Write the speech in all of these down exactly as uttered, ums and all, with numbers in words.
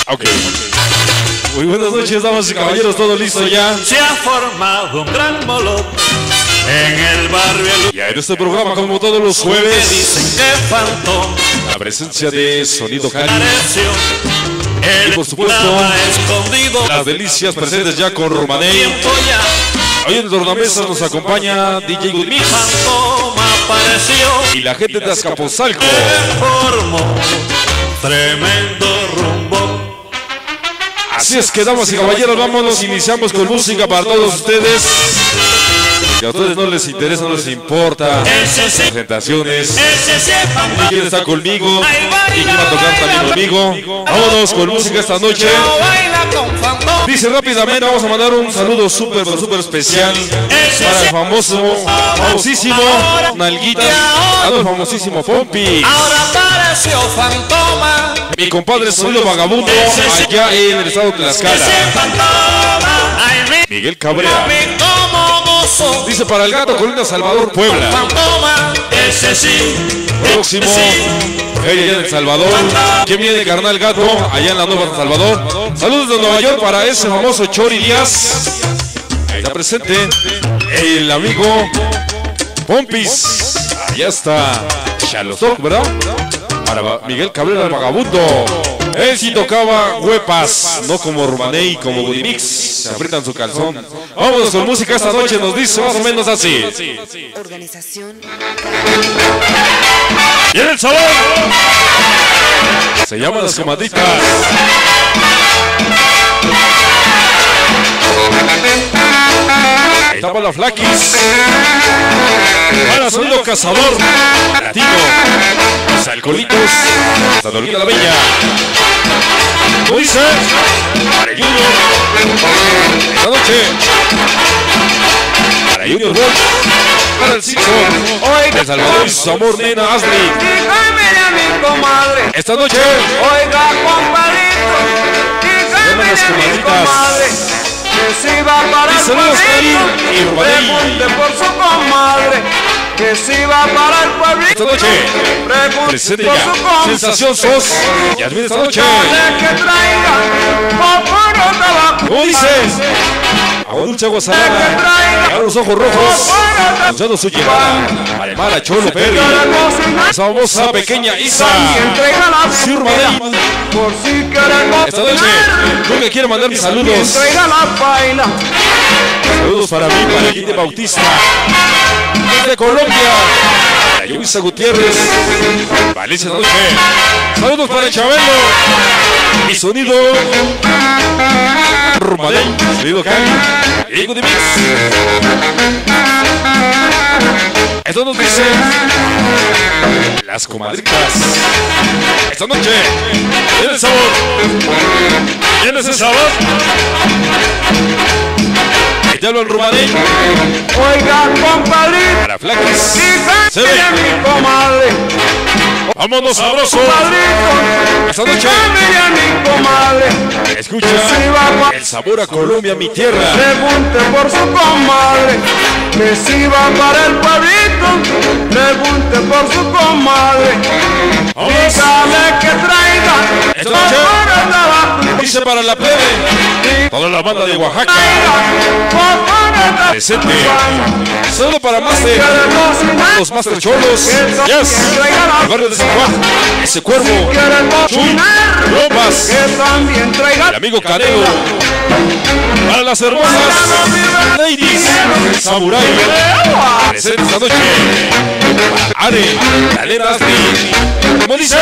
Ok. Muy buenas noches, damas y caballeros, todo listo ya. Se ha formado un gran molote en el barrio. Ya en este programa, como todos los Que jueves, dicen que faltó, la presencia de Sonido Cali. careció. Y El por supuesto, estaba escondido. las delicias presentes ya con Romaney. Tiempo ya. Hoy en el tornamesa nos acompaña D J Good Mix Fantoma apareció. y la gente de Azcapotzalco. Formó tremendo rumbo. Así es que, damas y caballeros, vámonos, iniciamos con música para todos ustedes. Que a ustedes no les interesa, no les importa presentaciones. Ese sepa. ¿Y quién está conmigo? ¿Y quién va a tocar también conmigo? Vámonos con música esta noche. Dice rápidamente, vamos a mandar un saludo súper, pero súper especial para el famoso, famosísimo Nalguita, a el famosísimo Pompi. Ahora apareció Fantoma. Mi compadre Sonido Vagabundo, allá en el estado de Tlaxcala. Miguel Cabrera. Dice para el Gato Colina Salvador, Puebla. Fantoma, ese sí. Próximo, ella allá en El Salvador. ¿Quién viene, carnal Gato? Allá en la Nueva Salvador. Saludos de Nueva York para ese famoso Chori Díaz. Ahí está presente el amigo Pompis. Allá está Chalostoc, ¿verdad? Para Miguel Cabrera, el Vagabundo. Él sí tocaba huepas, no como Romaney, como Good Mix. Se aprietan su calzón. Vámonos con música esta noche, nos dice más o menos así. Organización. Y en el salón se llaman Las Comadritas. Ahí está para la Flaquis, para Sonido Cazador Latino, los Alcoholitos, Santa Dolita la Bella. ¿Cómo dice? Para Junior, esta noche, para Junior Bolt, para el Simpson, El Salvador y su amor, nena Ashley. Esta noche, Oiga, compadrito, dígame Las a mi Comadritas. comadre que si va para Y el saludos, pueblito, Karim y Romaney. pregunte por su comadre que si va para el pueblito, esta noche, pregunte presente por ya, su comadre. Sensación Sos, Yasmín esta noche. Que traiga poporo tabaco. ¿Cómo dices? Agua dulce, agua salada, a los ojos rojos, anunciando su llegada. Para Cholo Perry, esa famosa pequeña Isa. Entrega la Sí, Romaney. por si queremos Esta noche, nunca quiero mandar mis saludos. entrega la baila. Saludos para mí, para Guille Bautista. Desde Colombia, para Yubisa Gutiérrez. Valencia esta noche. Saludos para el Chabelo. Y sonido Romaney, sonido Cali. Y Good Mix. Esto nos dice Las Comadritas. Esta noche, ¿tiene el sabor? ¿Tienes el sabor? Ahí te hablo el Romaney. Oiga, compadrito, Para Flaquis. Se dígame ve. a mi comadre. Vámonos sabroso. Compadrito, Esta noche, dígame a mi comadre. escucha Si va pa- el sabor a Colombia, mi tierra. Pregunte por su comadre que si va para el pueblito, pregunte por su comadre. Vamos. Dígame que traiga Esta noche, poporo tabaco. dice para la plebe, toda la banda de Oaxaca, presente. Solo para Master, los Master Cholos, yes, el barrio de San Juan, ese cuervo, Chuy, Lopas, Que también traiga el amigo Canelo. Para las hermosas ladies, Samurai, presente esta noche. Are, la nena Ashley. ¿Cómo dice?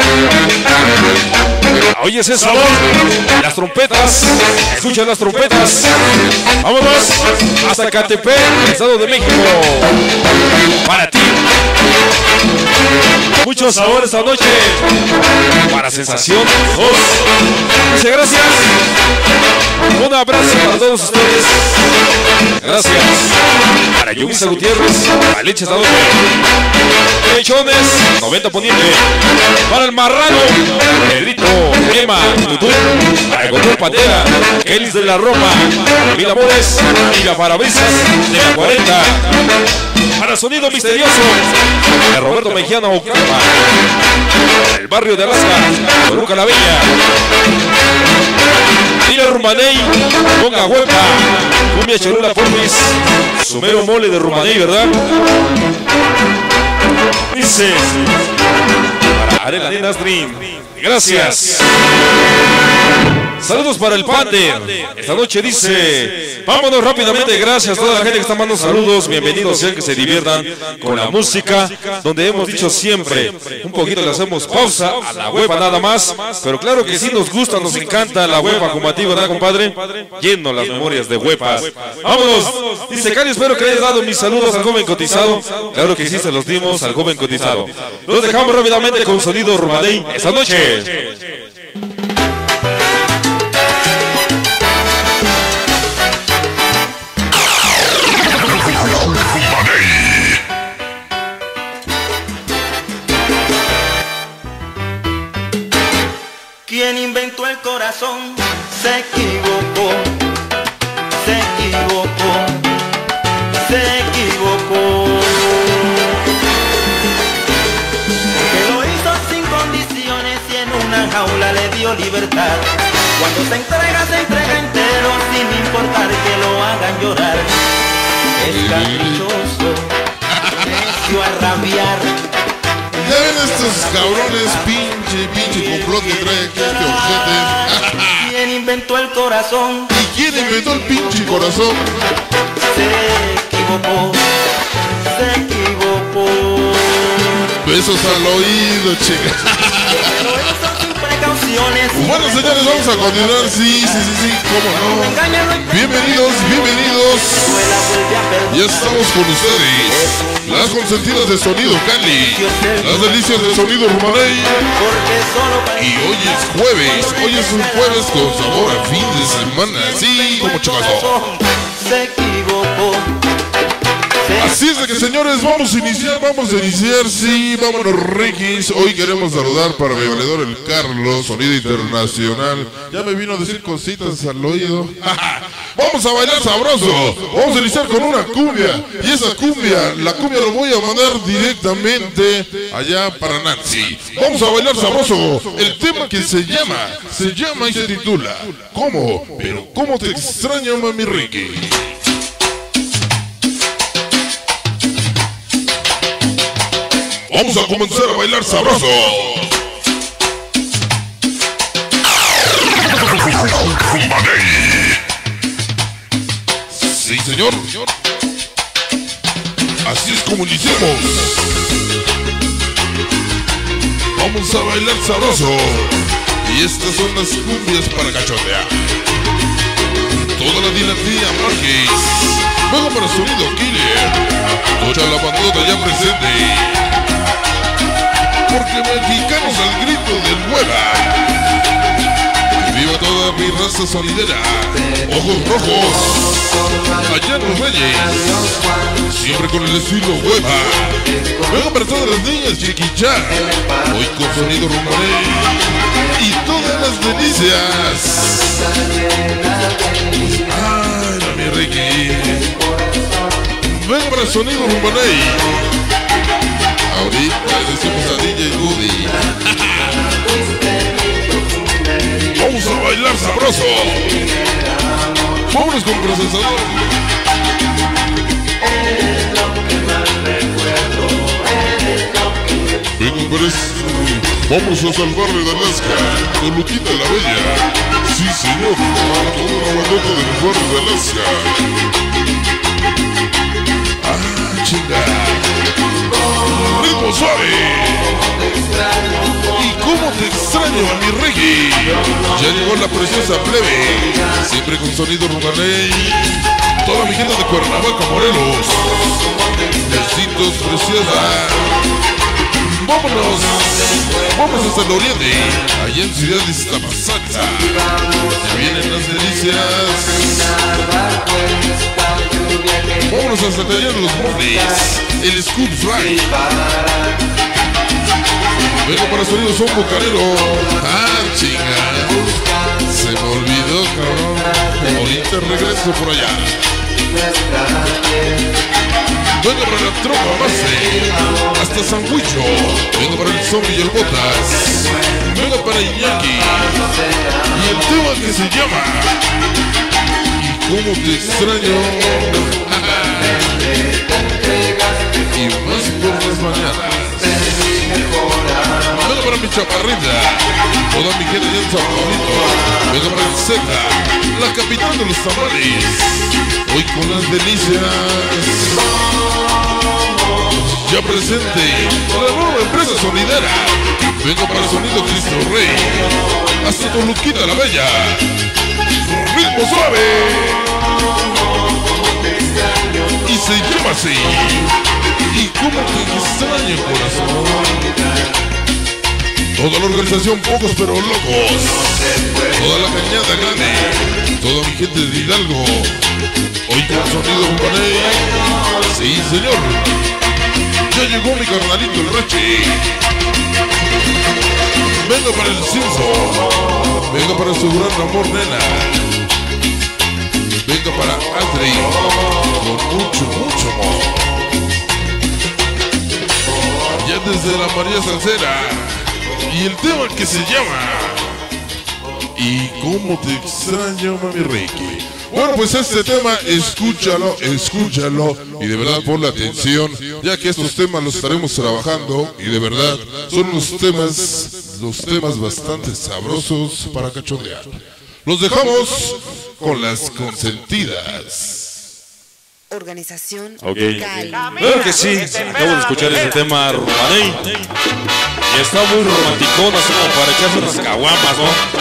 Oye ese sabor, las trompetas, escucha las trompetas. Vámonos hasta Catepec, Estado de México. Para ti, mucho sabor esta noche. Para Sensación dos. Muchas gracias. Un abrazo para todos ustedes. Gracias. Para Yubisa Gutiérrez, Valencia esta noche. Lechones, noventa poniente. Para el Marrano, Pedrito, Emma, Tutú. Para el Control Pantera, Kelis de la Roma, Mil Amores y la Parabrisas de la cuarenta. Para Sonido Misterioso, de Roberto Mejía Ocampa. El barrio de Alaska, Toluca la Bella. Dile Rumaney, ponga huepa. Cumbia Cholula Porfis. Sumero mole de Rumaney, ¿verdad? Dice para Arela Nenas Dream. Gracias. Saludos para el Panther. Esta noche dice: vámonos rápidamente. Gracias a toda la gente que está mandando saludos. Bienvenidos sean, que se diviertan con la música. Donde hemos dicho siempre, un poquito le hacemos pausa a la huepa nada más. Pero claro que sí nos gusta, nos encanta la huepa combativa, ¿verdad, compadre? Lleno las memorias de huepas. Vámonos. Dice Cali, espero que le hayas dado mis saludos al joven cotizado. Claro que sí, se los dimos al joven cotizado. Los dejamos rápidamente con sonido Rumaney esta noche. Quien inventó el corazón se equivocó, se equivocó, se equivocó. Porque lo hizo sin condiciones y en una jaula le dio libertad. Cuando se entrega, se entrega entero sin importar que lo hagan llorar. Es caprichoso, necio a rabiar. Ya ven estos cabrones, pinche, pinche complot que trae aquí este ojete. ¿Quién inventó el corazón? ¿Y quién inventó el pinche corazón? Se equivocó, se equivocó. Besos al oído, chica. Pero eso sin precauciones. Bueno, señores, vamos a continuar. Sí, sí, sí, sí, cómo no. Bienvenidos, bienvenidos. Ya estamos con ustedes. Las consentidas de sonido Cali, las delicias de sonido Rumaney. Y hoy es jueves, hoy es un jueves con sabor a fin de semana, sí, como chocazo. Se equivocó. Así es de que, señores, vamos a iniciar, vamos a iniciar, sí, vámonos Rikis. Hoy queremos saludar para mi valedor el Carlos, sonido internacional. Ya me vino a decir cositas al oído. Vamos a bailar sabroso, vamos a iniciar con una cumbia. Y esa cumbia, la cumbia lo voy a mandar directamente allá para Nancy. Vamos a bailar sabroso, el tema que se llama, se llama y se titula ¿Cómo? Pero ¿cómo te extraño, mami Ricky? Vamos a comenzar a bailar sabroso. Sí, señor. Así es como iniciamos. Vamos a bailar sabroso. Y estas son las cumbias para cachotear. Toda la dinastía Márquez. Luego para sonido Killer. Tocha la bandota ya presente. Porque mexicanos al grito del hueva. Que viva toda mi raza sonidera. Ojos rojos. Allá en los Reyes. Siempre con el estilo hueva. Luego para todas las niñas chiquichá. Hoy con sonido Rumaney. Y todas las delicias. Ay, mi Ricky. Venga para sonido Rumaney. Ahorita le decimos a D J Woody. Vamos a bailar sabroso. Vámonos con procesador. Venga, Pérez. Vamos a salvarle de Alaska. Con Luquita la Bella. Sí, señor. Toda la bandota del barrio de Alaska. Ah, chinga. Ritmo suave. Y cómo te extraño a mi reggae. Ya llegó la preciosa plebe. Siempre con sonido Rumaney. Toda mi gente de Cuernavaca, Morelos. Besitos, preciosa. Vámonos. Vamos hasta el oriente. Allá en Ciudad de Iztapalapa. Ya vienen las delicias. Vámonos hasta allá en los bordes. El Scoop Fly. Vengo para sonido son bucanero. Ah, chinga. Se me olvidó, cabrón. Ahorita regreso por allá. Venga para la tropa base, hasta San Huicho. Venga para el zombie y el botas. Venga para Iñaki. Y el tema que se llama ¿Y cómo te extraño? Y más por las mañanas. Venga para mi chaparrita, toda mi gente de San Pablito. Venga para el Zeta, la capital de los tamales. Hoy con las delicias. Ya presente la nueva empresa sonidera. Venga para el sonido Cristo Rey, hasta Toluquita la Bella. Ritmo suave. Y se llama así. ¿Y cómo te extraño, corazón? Toda la organización Pocos pero Locos, toda la cañada grande, toda mi gente de Hidalgo. Hoy con sonido Bombaney. Sí, señor. Ya llegó mi carnalito el Rechi. Venga para el Simpson. Venga para su gran amor, nena. Venga para Adri, con mucho, mucho amor. Ya desde la María Salcera. Y el tema que se llama ¿Y cómo te extraño, mami Ricky? Bueno, pues este tema, escúchalo, escúchalo y de verdad ponle atención, ya que estos temas los estaremos trabajando y de verdad son los temas, los temas bastante sabrosos para cachondear. Los dejamos con las consentidas. Organización Ok, Cali. claro que sí, acabo de escuchar ese tema Rumaney y está muy romanticón, así como para echarse unas caguamas,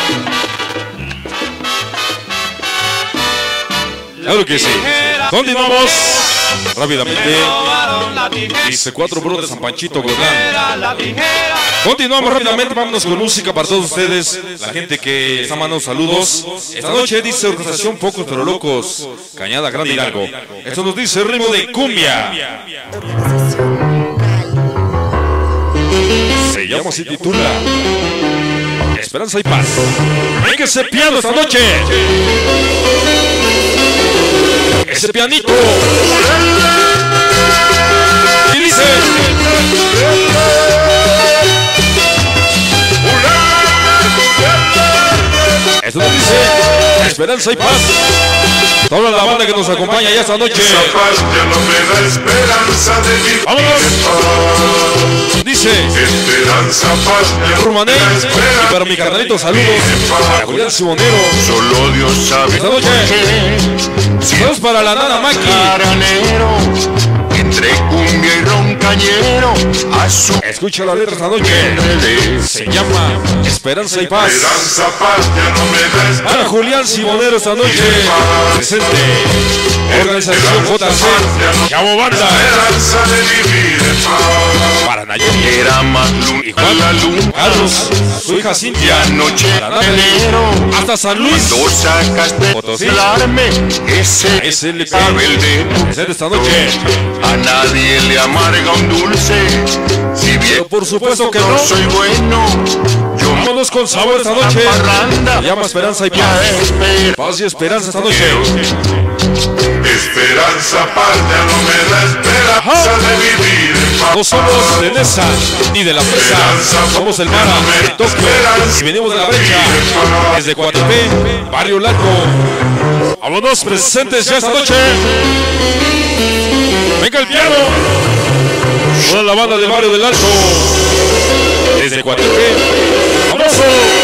¿no? Claro que sí. Continuamos rápidamente. Dice cuatro bros de San Panchito, Gordán. Continuamos rápidamente, vámonos con música para todos ustedes, la gente que está mandando saludos. Esta noche dice Organización Pocos pero Locos, Cañada Grande Hidalgo. Esto nos dice el ritmo de cumbia. Organización Cali. Se llama, se titula Esperanza y Paz. Venga ese piano esta noche. Ese pianito. Y dice esto nos dice Esperanza y Paz. Toda la banda que nos acompaña ya esta noche. ¡Vámonos! Dice Rumaney. Y para mi carnalito, saludos para Julián Simonero. Solo Dios sabe esta noche. Saludos para la nana Maki. Entre cumbia y roncañero a su escucha la letra esta noche. Se llama Esperanza y Paz. Esperanza, paz, ya no me da esperanza. Para Julián Simonero esta noche. Presente Organización J C Chavo Banda. Esperanza de vivir en paz. Para Nayeli Era más luna y Juan, la luna. Carlos, su hija Cintia. Noche Para Natalie, hasta San Luis Cuando sacaste Potosí. el arme, ese S L P. rebelde. Presente esta noche. A nadie le amarga un dulce. Si bien Pero por supuesto que no. soy bueno, yo Vámonos con sabor esta noche. Se llama Esperanza y Paz. Paz y esperanza esta noche. Esperanza, paz, ya no me da esperanza de vivir en paz. No somos de Nesa ni de la Fresa, somos el Mara de Tokio y venimos de la brecha desde Coatepec, Barrio Blanco. Vámonos presentes ya esta noche. Venga el piano. Toda la banda del Barrio del Alto desde Coatepec. ¡Vamos!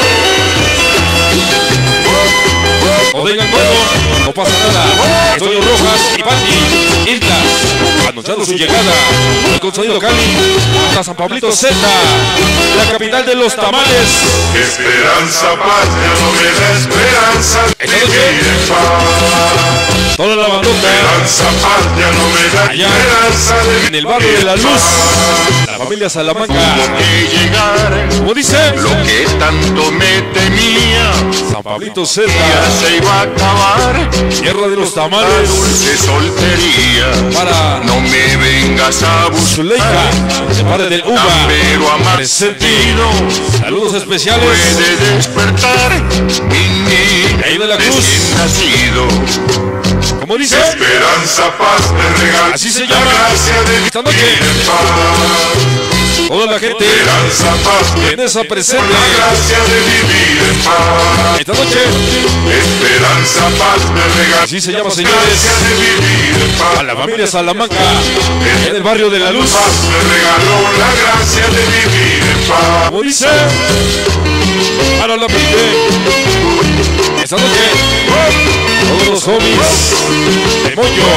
No vengan cuando, no pasa nada. Antonio Rojas y Pati Islas anunciando su llegada. Y con sonido Cali hasta San Pablito Z, la capital de los tamales. Esperanza, paz, ya no me da esperanza de Esta noche, vivir en paz. toda la bandota Esperanza, paz, ya no me da allá esperanza de vivir en el barrio de la Luz, la familia Salamanca. que llegar Como dice, lo que tanto me temía San Pablito Z, ya se iba a acabar. tierra de los La tamales. dulce soltería, Para no me vengas a Zuleika, buscar. de parte del Uva, Pero amar presente. sentido Saludos especiales. puede despertar mi niño Ahí de la Cruz. recién nacido. ¿Cómo dice? Esperanza, paz me regala. Así se llama. Gracia de Esta noche. vivir en paz. Toda la gente Esperanza, paz me en esa presente. por la gracia de vivir en paz. Esta noche. Esperanza, paz me regala. Así se llama, señores. Gracia de vivir en paz. A la familia Salamanca, en el barrio de la Luz. Paz me regaló la gracia de vivir en paz. Como dice, para la gente. Esta noche, todos los homies de Moño.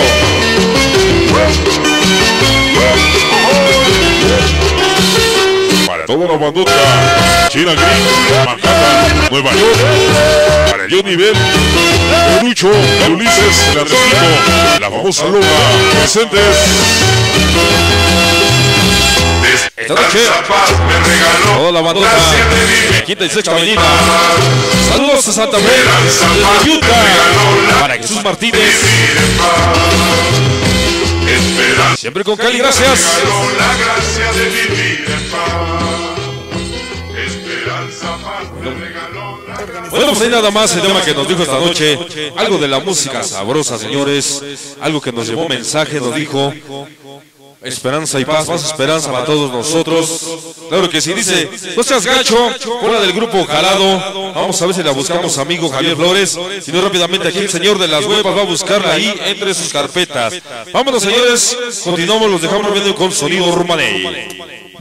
Para toda la bandota, China Green, Manhattan, Nueva York. Para el Johnny Ben, el Lucho, el Ulises, el Artesito, la famosa Lola, presentes. Esta noche, toda la bandota de Quinta y Sexta Avenida. Saludos a Santa Fe, desde Utah, para Jesús Martínez. Siempre con Cali, gracias. Bueno, pues ahí nada más el tema que nos dijo esta noche. Algo de la música sabrosa, señores. Algo que nos llevó mensaje, nos dijo esperanza y paz, más esperanza para todos nosotros. Claro que sí, dice, no seas gacho, con la del grupo Jalado. Vamos a ver si la buscamos, amigo Javier Flores. Si no, rápidamente aquí el señor de las huevas va a buscarla ahí entre sus carpetas. Vámonos, señores, continuamos, los dejamos viendo con Sonido Rumaney.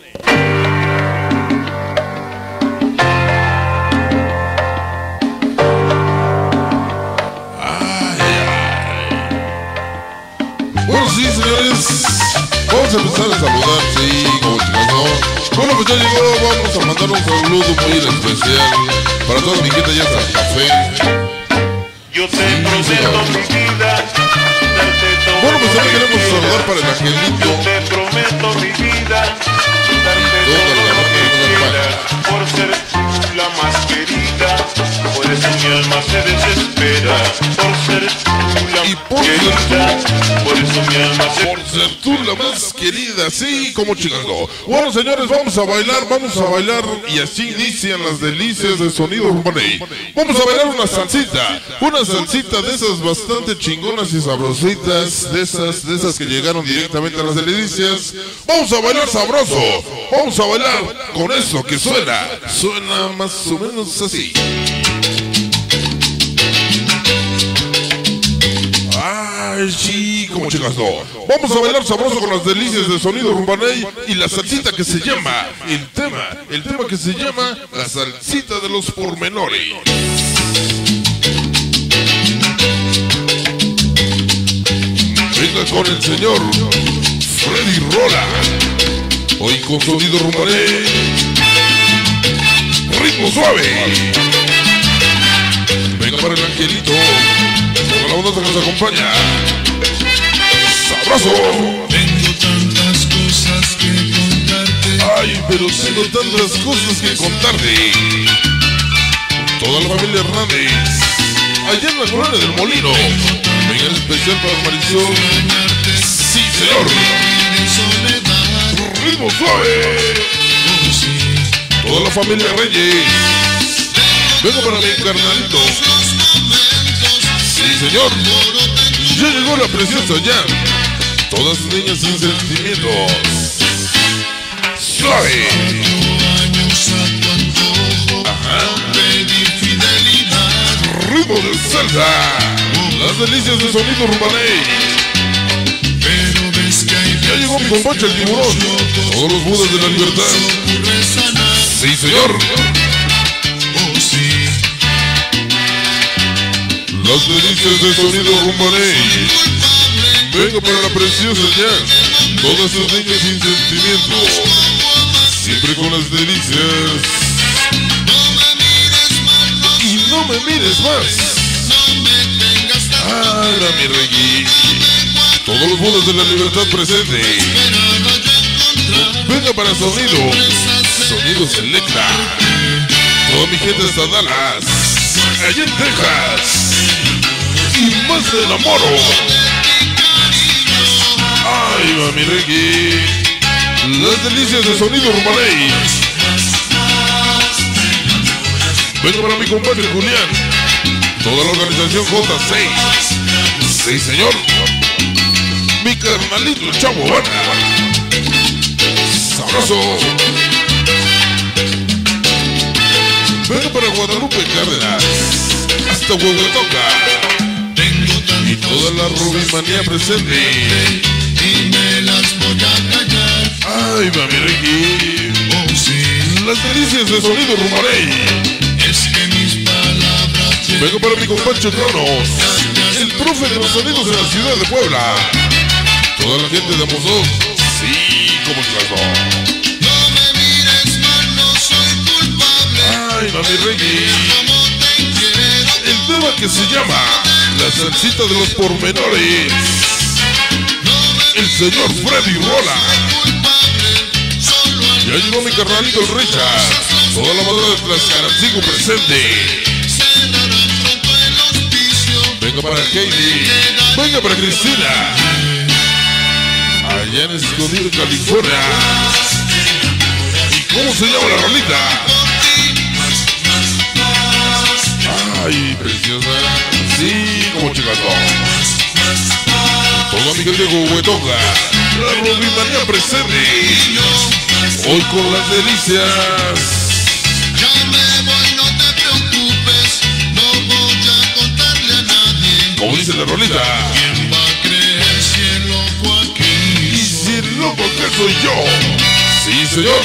Bueno, sí, señores, vamos a empezar a saludar, sí, como chicas, ¿no? Bueno, pues ya llegó, vamos a mandar un saludo muy especial para toda mi gente allá en Santa Fe. Yo te prometo mi vida, darte todo. Bueno, pues también queremos saludar para el Angelito. Yo te prometo mi vida, darte todo lo que quieras, por ser la más querida. Por eso mi alma se desespera, por ser la Y más por ser querida. Por eso mi alma se Por ser tú la más querida, sí, como chicas, no. Bueno, señores, vamos a bailar, vamos a bailar. Y así inician las delicias de Sonido Rumaney. Vamos a bailar una salsita, una salsita de esas bastante chingonas y sabrositas, de esas, de esas que llegaron directamente a las delicias. Vamos a bailar sabroso, vamos a bailar con eso que suena, suena más o menos así. Ay, sí, como chicas, no. Vamos a bailar sabroso con las delicias de Sonido Rumaney y la salsita que se llama, el tema, el tema que se llama la salsita de los pormenores. Venga con el señor Freddy Rola, hoy con Sonido Rumaney, ritmo suave. Venga para el Angelito, toda la banda que nos acompaña. ¡Sabroso! Tengo tantas cosas que contarte. Ay, pero tengo tantas cosas que contarte. Toda la familia Hernández, allá en la colonia del Molino. Venga en especial para Marisol. Sí, señor. Ritmo suave. Toda la familia Reyes. Vengo para mi carnalito. Sí, señor. Ya llegó la preciosa ya. Todas niñas sin sentimientos. Suave. Ajá. Ritmo de salsa. Las delicias de Sonido Rumaney. Ya llegó mi compadre el tiburón. Todos los budas de la libertad. Sí, señor. Las delicias de Sonido Rumaney. Venga para la preciosa ya. Todas sus niñas sin sentimiento. Siempre con las delicias. Y no me mires más. Abra mi reggae. Todos los budas de la libertad presente. Venga para Sonido. Sonido Selecta. Toda mi gente hasta Dallas, allá en Texas. Y más te enamoro. Ay, va mi reggae. Las delicias de Sonido Rumaney. Venga para mi compadre Julián. Toda la organización J seis. Sí, señor. Mi carnalito, el Chavo Banda. Sabroso. Venga para Guadalupe Cárdenas. Hasta Huehuetoca. Y toda la rubimanía presente. Y me las voy a callar. Ay, mami Ricky. Oh, sí. Las delicias de sonido Rumorey. Es que mis palabras. Vengo para mi compadre Cronos, el profe de los sonidos de la ciudad de Puebla. Toda la gente de Amozón, sí, como el caso. No me mires mal, no soy culpable. Ay, mami Reggie. Como te quiero. El tema que se llama La salsita de los pormenores. El señor Freddy Rola. Ya llegó mi carnalito el Richard. Toda la madre de Tlaxcalancingo presente. Venga para Katie. Venga para Cristina. Allá en Escondido, California. ¿Y cómo se llama la rolita? Ay, preciosa. Sí, como chicato. Toda mi gente de Huehuetoca. La rubimanía presente. Hoy con las delicias. Ya me voy, no te preocupes. No voy a contarle a nadie. Como dice la rolita. ¿Quién va a creer si el loco aquí? Y si el loco que soy yo. Sí, señor.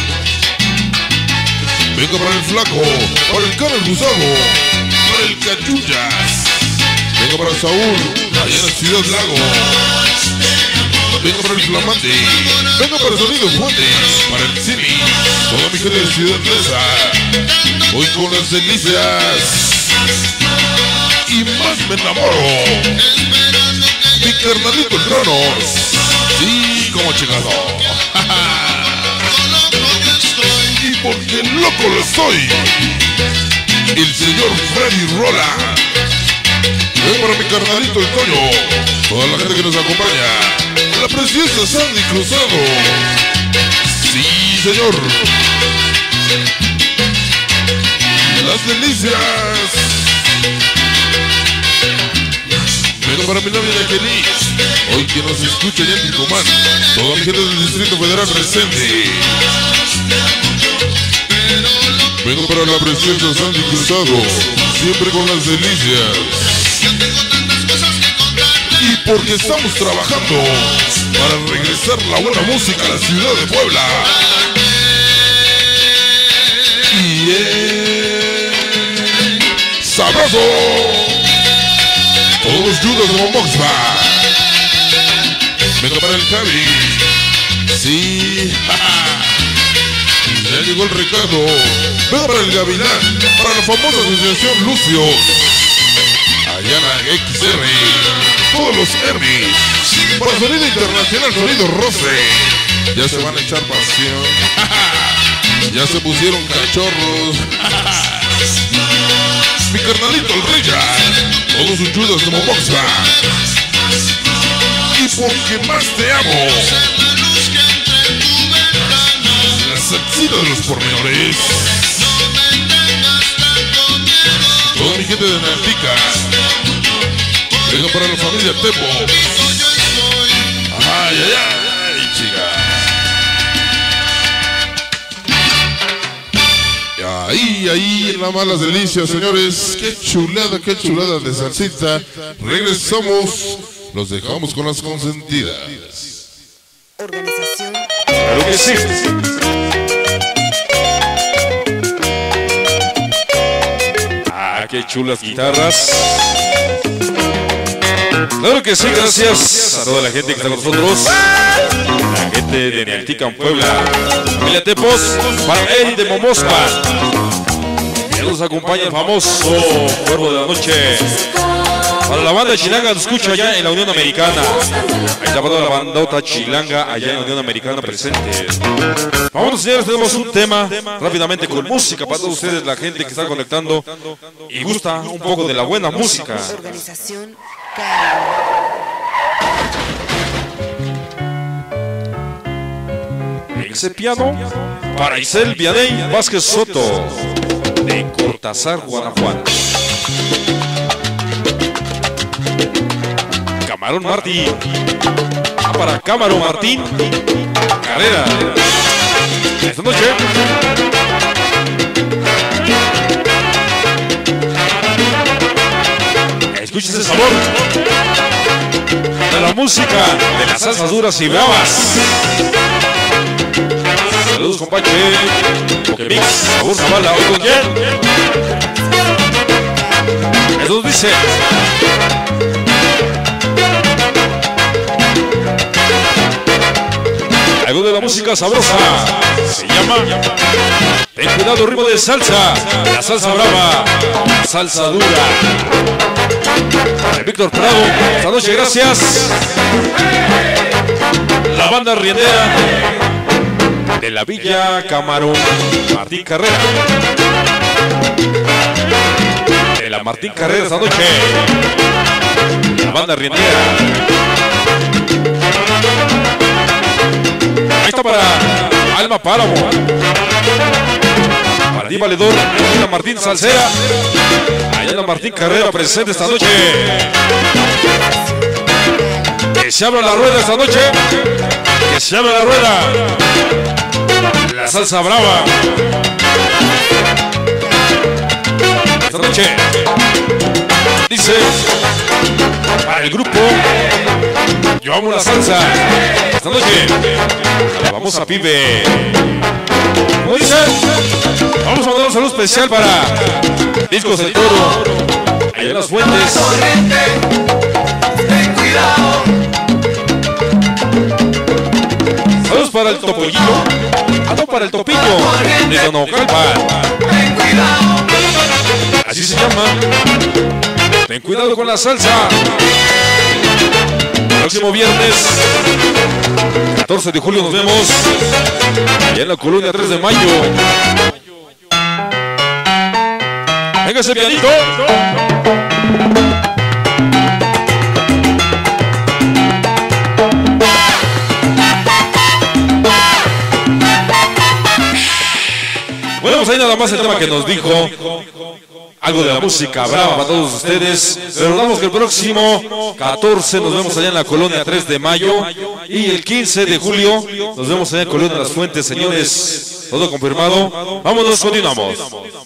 Venga para el flaco. Para el Carlos Gustavo. Para el Cachullas. Venga para Saúl. Allá en la Ciudad Lago. Venga para el Flamante. Venga para el Sonido Fuente. Para el Cine. Toda mi gente de Ciudad Mesa. Hoy con las delicias. Y más me enamoro. Mi carnalito el Cronos. Sí, como chingado. Y porque loco lo estoy. El señor Freddy Rola. Ven para mi carnalito el Toño. Toda la gente que nos acompaña. La preciosa Sandy Cruzado. Sí, señor. Las delicias. Venga para mi novia Jacqueline. Hoy que nos escucha ya en Ticomán. Toda mi gente del Distrito Federal presente. Vengo para la preciosa Sandy Cruzado. Siempre con las delicias. Y porque estamos trabajando para regresar la buena música a la ciudad de Puebla. Y es sabroso. Todos los judas de Momoxba. Venga para el Javi. Sí. Ya llegó el Ricardo. Venga para el Gavilán. Para la famosa asociación Lucio. Allá en la X R. Todos los Hermes. Para Sonido Internacional, Sonido Roce. Ya se van a echar pasión. Ya se pusieron cachorros. Mi carnalito el Richard. Todos sus judas de Momoxba. Y porque más te amo. La salsita de los pormenores. Toda mi gente de Nantica. Venga para la familia Tempo. Ay, ay, ay, chica. Ahí, ahí, en las malas delicias, señores. Qué chulada, qué chulada de salsita. Regresamos. Los dejamos con las consentidas. Organización. Claro que sí. Ah, qué chulas guitarras. Claro que sí, gracias a toda la gente que está con nosotros. La gente de Nealtican, Puebla. Familia Tepos, para Eri de Momospa. Ya nos acompaña el famoso Cuervo de la Noche. Para la banda chilanga nos escucha allá en la Unión Americana. Ahí está para la bandota chilanga allá en la Unión Americana presente. Vamos, señores, tenemos un tema rápidamente con música para todos ustedes, la gente que está conectando y gusta un poco de la buena música. Organización. Ese piano para Isel Vianey Vázquez Soto de Cortázar, Guanajuato. Camarón Martín. Ah, para Camarón Martín Carrera. Esta noche. Escucha ese sabor de la música de las salsas duras y bravas. Saludos, compadre. Mix, sabor Zavala. ¿Hoy con quién? Eso nos dice. Algo de la música sabrosa. Se llama Ten cuidado, ritmo de salsa. La salsa brava. La salsa dura. Víctor Prado, esta noche, gracias. La banda riendera de la Villa Camarón Martín Carrera. De la Martín Carrera esta noche. La banda riendera. Ahí está para Alma Páramo. Para ti, Valedor, la Martín Salsera. Allá en la Martín Carrera presente esta noche. Que se abra la rueda esta noche. Que se abra la rueda. La salsa brava. Esta noche. Dice. Para el grupo. Yo amo la salsa. Esta noche. Vamos a pibe. ¿Cómo dice? Vamos a mandar un saludo especial para Discos del Toro. Allá en Las Fuentes. Ten cuidado. Saludos para el Topollito. Ah, no, para el Topillo de Donocalpa. Ten cuidado. Así se llama. Ten cuidado con la salsa. Próximo viernes catorce de julio nos vemos allá en la colonia tres de mayo. Venga ese pianito. Bueno, pues ahí nada más el tema que nos dijo. Algo de la música brava para todos ustedes. Recordamos que el próximo catorce nos vemos allá en la colonia tres de mayo. Y el quince de julio nos vemos allá en la colonia Las Fuentes, señores. Todo confirmado. Vámonos, continuamos.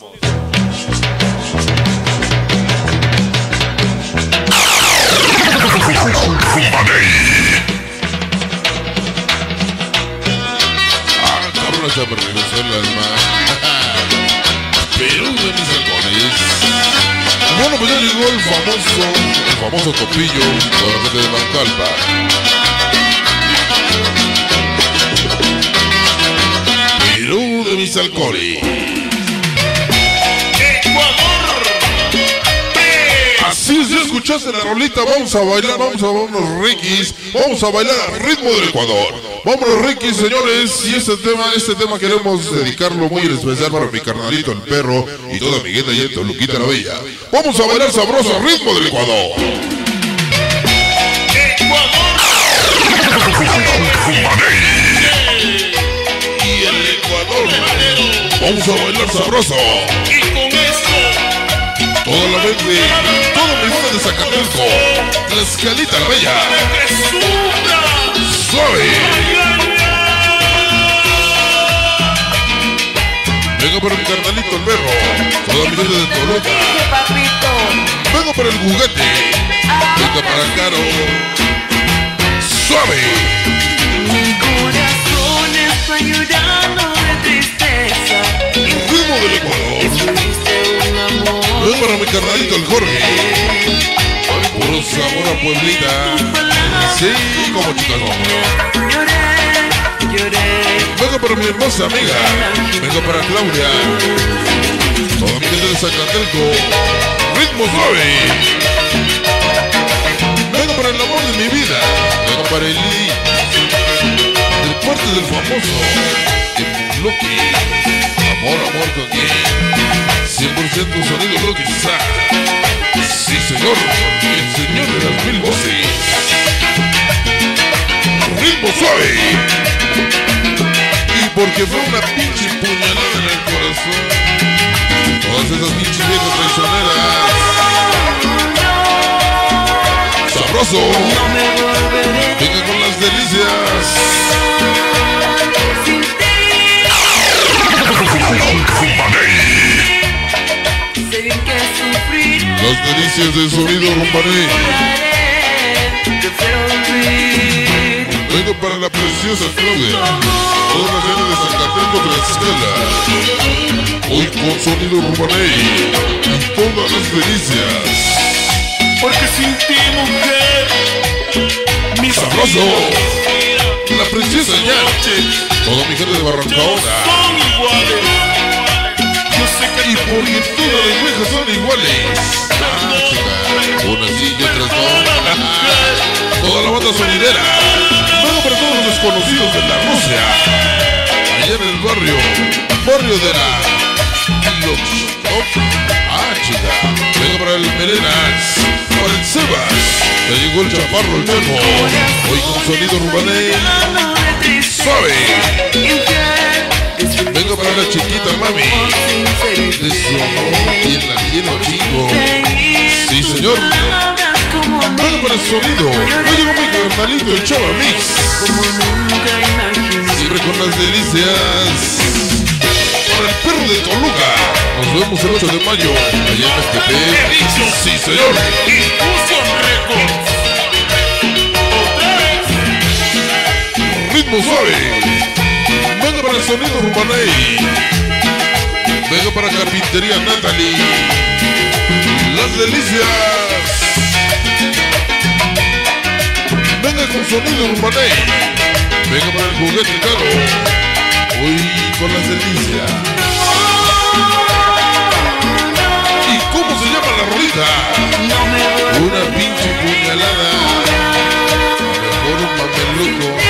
Ah, cabrón, se me regresó el alma. Pero de mis halcones. Bueno, pues ya llegó el famoso, el famoso Topillo, de la gente de Naucalpa. Perú de mis halcones. Así es, ya escuchaste la rolita, vamos a bailar, vamos a vámonos Rikis, vamos a bailar al ritmo del Ecuador. Vámonos Rikis, señores, y este tema, este tema queremos dedicarlo muy especial para mi carnalito el perro y toda mi gente allá en Toluquita la Bella. Vamos a bailar sabroso al ritmo del Ecuador. Y el Ecuador, vamos a bailar sabroso. Y con esto, toda la gente, toda mi gente de Zacatelco, Tlaxcalita la Bella. Suave. Venga para mi carnalito el perro, toda mi gente de Toluca. Venga para el juguete, venga para Caro. Suave. Mi corazón está llorando de tristeza. El ritmo del Ecuador. Venga para mi carnalito el Jorge. Puro sabor a Pueblita. Sí, como chicas. Lloré, lloré. Venga para mi hermosa amiga. Venga para Claudia. Toda mi gente de Zacatelco. Ritmo suave. Venga para el amor de mi vida. Venga para el Lili. Del parte del famoso de Loki. Amor, amor con quien. cien por ciento sonido Loki. Sí, señor. El señor de las mil voces. Ritmo suave. Y porque fue una pinche puñalada en el corazón. Todas esas pinches viejas traicioneras. Sabroso. sabroso. Venga con las delicias. Las delicias del sonido Rumbané. Vengo para la preciosa Claudia, toda la gente de Zacateco, Tlaxcala. Hoy con sonido Rumbané y todas las delicias. Porque sin ti, mujer, mis sabroso. La preciosa ya. Toda mi gente de Barrancaona. son iguales. Yo sé que Y porque todas las viejas son iguales. Ah, chica. Unas sí y otras no. Toda la banda sonidera. Vengo para todos los desconocidos de la Rusia. Allá en el barrio. Barrio de la... Los... Oh. Ah, chica. Vengo para el Melenas. Para el Sebas. Ya llegó el chaparro, el Memo. Hoy con sonido Rumbané. Suave. Vengo para la chiquita mami. Eso, ¿quién la quiere, chico? Sí, señor. Vengo para el sonido. No llegó mi carnalito, el Chava Mix. Siempre con las delicias. Para el perro de Toluca. Nos vemos el ocho de mayo. Allá en Mezquetec. Sí, señor. Ritmo suave. Venga para el sonido Rumbané. Venga para Carpintería Natalie. Las delicias. Venga con sonido Rumbané. Venga para el juguete caro. Hoy con las delicias. ¿Y cómo se llama la rolita? Una pinche puñalada. Mejor un mameluco.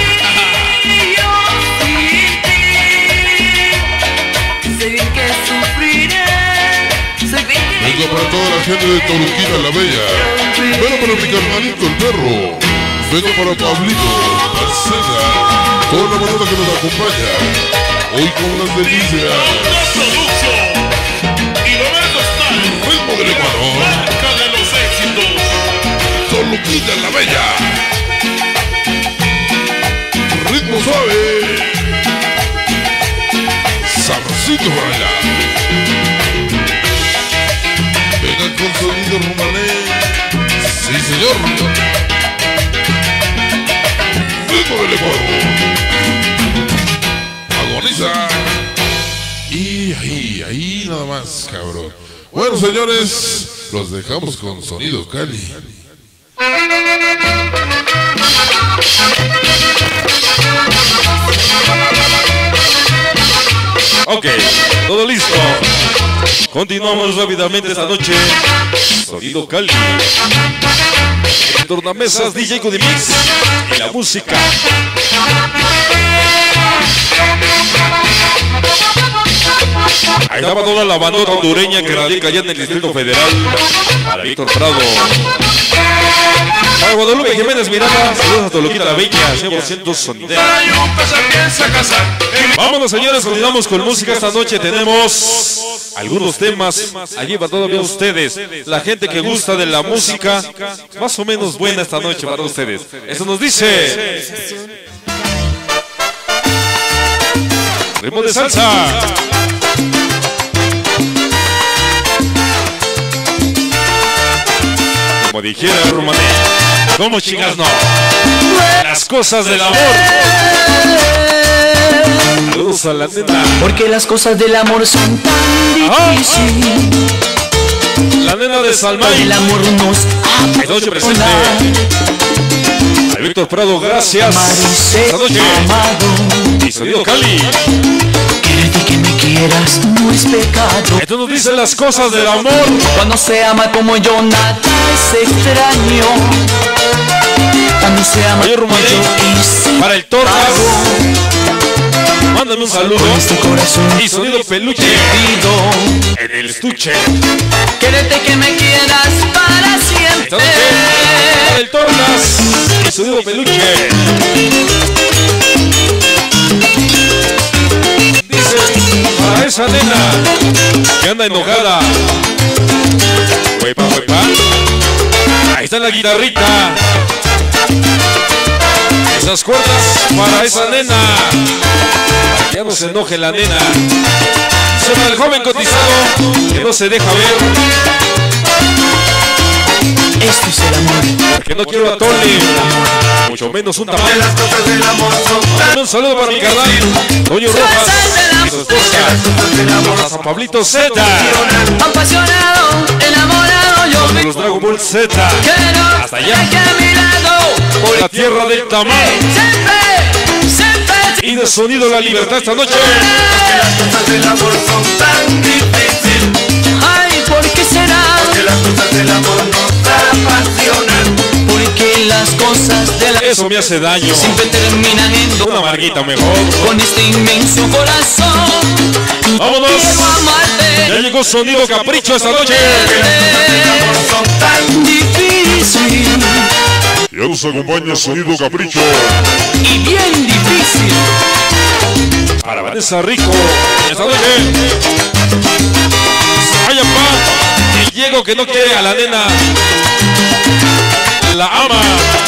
Vengo para toda la gente de Toluquina la Bella. Vengo para mi carnalito el perro. Vengo para Pablito, Marcela, toda la bandera que nos acompaña. Hoy con las delicias. Ritmo del Ecuador. Toluquina la Bella. Ritmo suave. Sabrosito por allá. Vengan con sonido Rumbané. Sí, señor. Ritmo del Ecuador. Agoniza. Y ahí, ahí nada más, cabrón. Bueno, señores, los dejamos con sonido Cali. Ok, todo listo. Continuamos rápidamente esta noche. Sonido Cali. En tornamesas D J Codimix y la música. Ahí estaba toda la bandota hondureña que radica allá en el Distrito Federal. Para Víctor Prado. Para Guadalupe Jiménez Miranda. Saludos a Toluquina la Bella, cien por ciento sonidera. Vámonos, señores, continuamos con música. Esta noche tenemos algunos temas allí para todavía ustedes. La gente que gusta de la música, más o menos buena esta noche para ustedes. Eso nos dice ritmo de salsa. Como dijera Rumbané, ¿cómo chingas no? Las cosas del amor. Saludos a la nena. Porque las cosas del amor son tan difíciles. La nena de Salmay. El amor nos Esta noche presente. A Víctor Prado, gracias. Esta noche. Y sonido Cali. Quererte que me quieras no es pecado. Esto nos dice las cosas del amor. Cuando se ama como yo nada es extraño. Cuando se ama Oye, como Rumbané, yo y sin para el Tortas, pago. mándame un saludo. Con este corazón Y sonido peluche pido en el estuche. quererte que me quieras para Esta siempre. noche para el Tortas y sonido peluche. Para esa nena que anda enojada. Huepa, huepa. Ahí está la guitarrita. Esas cuerdas para esa nena. Para que ya no se enoje la nena. Se para el joven cotizado que no se deja ver. Esto es el amor. Que no quiero atole, mucho menos un tamal. Un saludo para mi carnal Toño Rojas y su esposa, a San Pablito Z. Apasionado, enamorado, yo Con me los Dragon Ball Z. quiero Hasta allá, aquí a mi lado. por la tierra del tamal. Siempre, siempre. Y de sonido La Libertad esta noche. Las cosas del amor son tan difíciles. Ay, ¿por qué será? Porque las cosas del amor nos apasionan. Porque las cosas de la Eso me hace daño. siempre terminan en Una marguita mejor. con este inmenso corazón. Vámonos. Quiero amarte. Ya llegó Sonido Capricho esta noche. Son tan Difícil Ya nos acompaña Sonido Capricho. y bien difícil. Para Vanessa Rico esta noche. Vaya pa. El Diego que no quiere a la nena. La ama.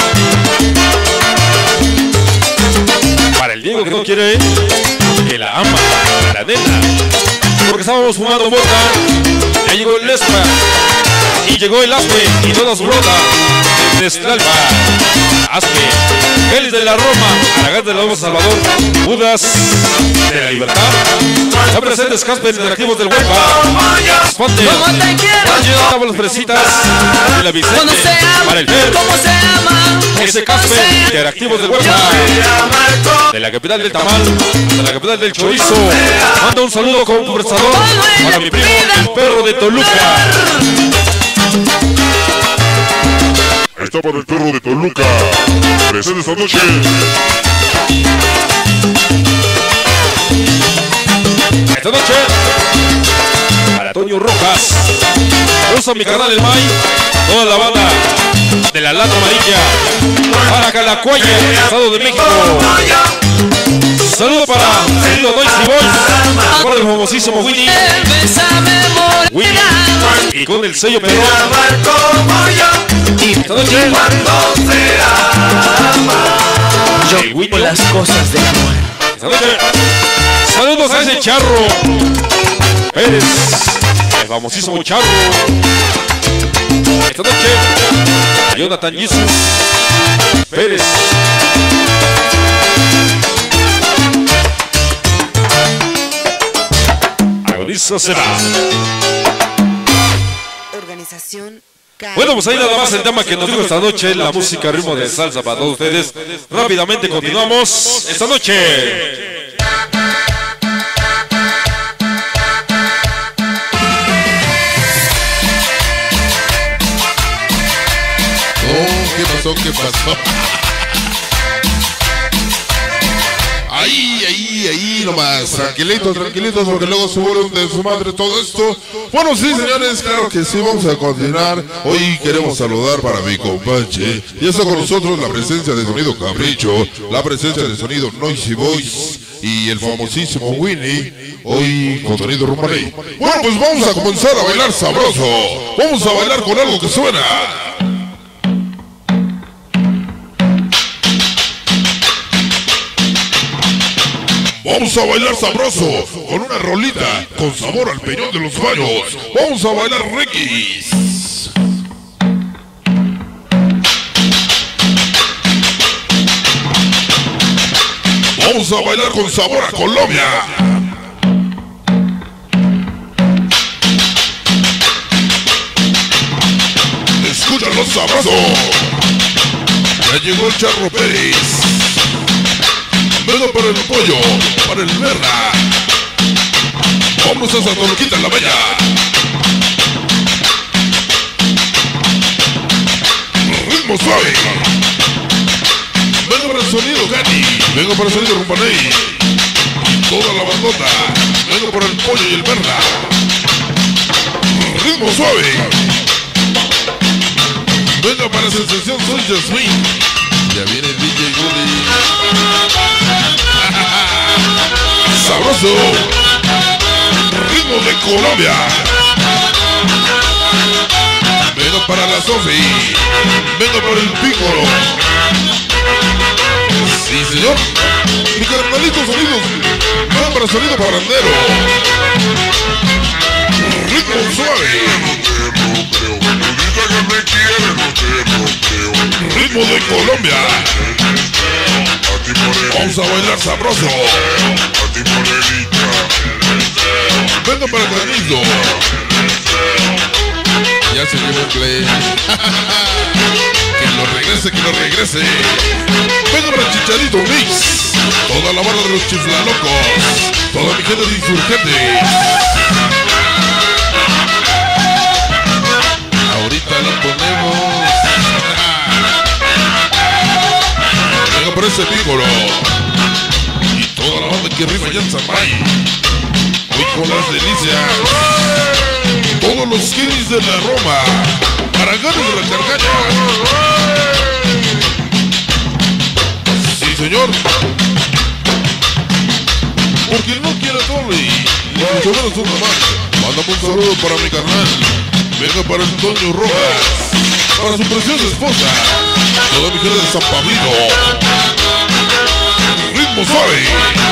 Para el Diego que no quiere que la ama, la nena. Porque estábamos fumando mota. Ya llegó el Lespa. Y llegó el Aspe. Y no nos brota. Desde Tlalpa. Aspe. Félix de la Roma. Aragán de la Nueva Salvador. Budas de la Libertad. Ya presentes Casper Interactivos del Huelva. Esponte. Como te quiero Estamos las fresitas de la Vicente. cuando se ama, Para el Fer. como se ama. Ese Casper Interactivos del Huelva. De la capital del tamal, de la capital del chorizo. Manda un saludo con un conversador para mi primo, el perro de Toluca. Ahí está para el perro de Toluca. Presente esta noche. Esta noche, para Toño Rojas. Usa mi canal El May. Toda la banda de la lata amarilla. Para Calacuaya, Estado de México. Saludo para Sonido Noisy Boys. Por el famosísimo Winnie. Bésame, Winnie. morena. Y con el sello perrón. Y Esta noche, el Winnie. por las cosas del amor. Esta noche, saludos a ese Charro Pérez, el famosísimo Charro. Esta noche, a Jonathan Jesus Pérez. Agoniza será. Organización Bueno, pues ahí nada más el tema que nos dijo esta noche, la música ritmo de salsa para todos ustedes. Rápidamente continuamos esta noche. Oh, ¿qué pasó? ¿Qué pasó? Ahí, ahí, ahí nomás. Tranquilitos, tranquilitos, porque luego se vuelven de su madre todo esto. Bueno, sí, señores, claro que sí, vamos a continuar. Hoy queremos saludar para mi compadre. Y está con nosotros la presencia de Sonido Capricho, la presencia de Sonido Noisy Boys y el famosísimo Winnie. Hoy con Sonido Rumbarey. Bueno, pues vamos a comenzar a bailar sabroso. Vamos a bailar con algo que suena. Vamos a bailar sabroso, con una rolita, con sabor al peñón de los baños. Vamos a bailar requis. Vamos a bailar con sabor a Colombia. Escúchalo sabroso. Ya llegó el Charro Pérez. Vengo para el pollo, para el verla. Vamos a Santa Luquita en la Bella. Ritmo suave. Vengo para el sonido Gani. Vengo para el sonido Rumpaney. Y toda la bandota. Vengo para el pollo y el verla. Ritmo suave. Vengo para Sensación Soy Jasmine. Ya viene el D J Goody. Sabroso. Ritmo de Colombia. Venga para la Sofi. Venga por el Pícoro. Sí, señor. Mi carnalito sonidos. Venga para sonido parrandero. Ritmo suave. Ritmo de Colombia. Vamos a bailar sabroso. Venga para el granito. Ya se llevó el play. Que lo regrese, que lo regrese. Venga para Chicharito Mix. Toda la banda de los chiflalocos. Toda mi gente de insurgentes. Ahorita la ponemos. Venga por ese Pícoro. Y toda la banda que arriba ya en Zamay. Hoy con las delicias. Todos los kiddies de la Roma. Para ganar de la carcacha. Sí, señor. Porque no quiere doble. Y mucho menos una más. Mándame un saludo para mi carnal. Venga para Antonio Rojas. Para su preciosa esposa. Toda mi gente de San Pablito. Ritmo suave.